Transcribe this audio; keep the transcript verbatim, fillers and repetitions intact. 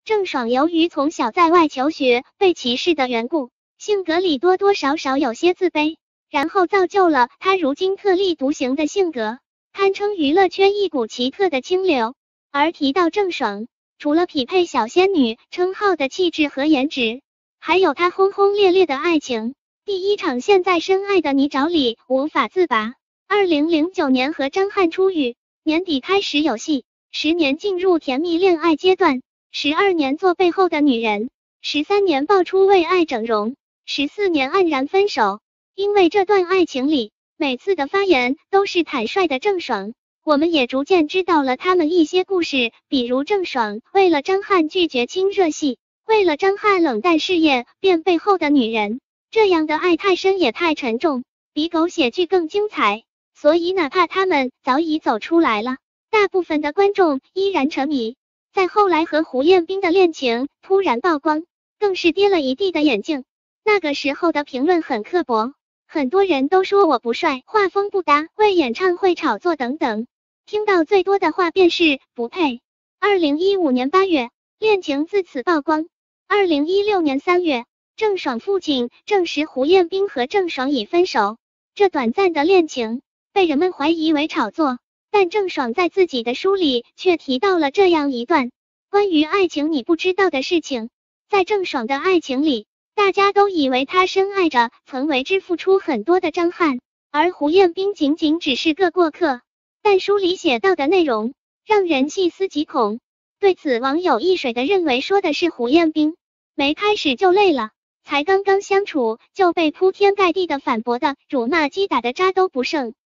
郑爽由于从小在外求学，被歧视的缘故，性格里多多少少有些自卑，然后造就了她如今特立独行的性格，堪称娱乐圈一股奇特的清流。而提到郑爽，除了匹配小仙女称号的气质和颜值，还有她轰轰烈烈的爱情。第一场陷在深爱的泥沼里无法自拔。二零零九年和张翰出狱，年底开始有戏，十年进入甜蜜恋爱阶段，十二年做背后的女人，十三年爆出为爱整容，十四年黯然分手。因为这段爱情里，每次的发言都是坦率的郑爽，我们也逐渐知道了他们一些故事，比如郑爽为了张翰拒绝亲热戏，为了张翰冷淡事业变背后的女人，这样的爱太深也太沉重，比狗血剧更精彩。所以哪怕他们早已走出来了，大部分的观众依然沉迷。在后来和胡彦斌的恋情突然曝光，更是跌了一地的眼镜。那个时候的评论很刻薄，很多人都说我不帅，画风不搭，为演唱会炒作等等，听到最多的话便是不配。二零一五年八月，恋情自此曝光。二零一六年三月，郑爽父亲证实胡彦斌和郑爽已分手。这短暂的恋情被人们怀疑为炒作，但郑爽在自己的书里却提到了这样一段关于爱情你不知道的事情。在郑爽的爱情里，大家都以为她深爱着曾为之付出很多的张翰，而胡彦斌仅仅只是个过客。但书里写到的内容让人细思极恐，对此网友一水的认为说的是胡彦斌没开始就累了，才刚刚相处就被铺天盖地的反驳的辱骂击打的渣都不剩。